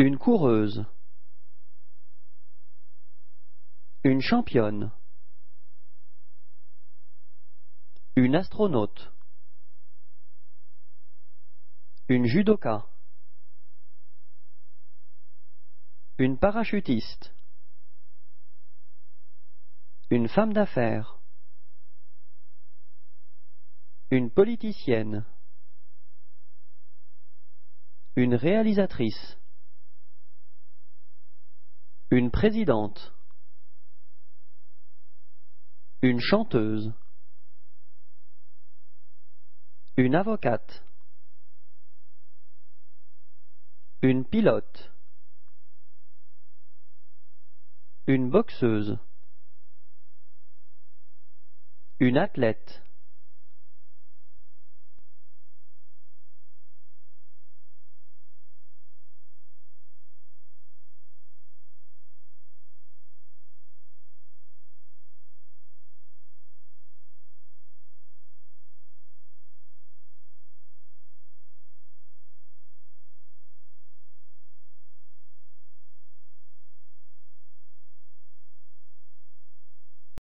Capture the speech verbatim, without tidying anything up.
Une coureuse. Une championne. Une astronaute. Une judoka. Une parachutiste. Une femme d'affaires. Une politicienne. Une réalisatrice. Une présidente. Une chanteuse. Une avocate. Une pilote. Une boxeuse. Une athlète.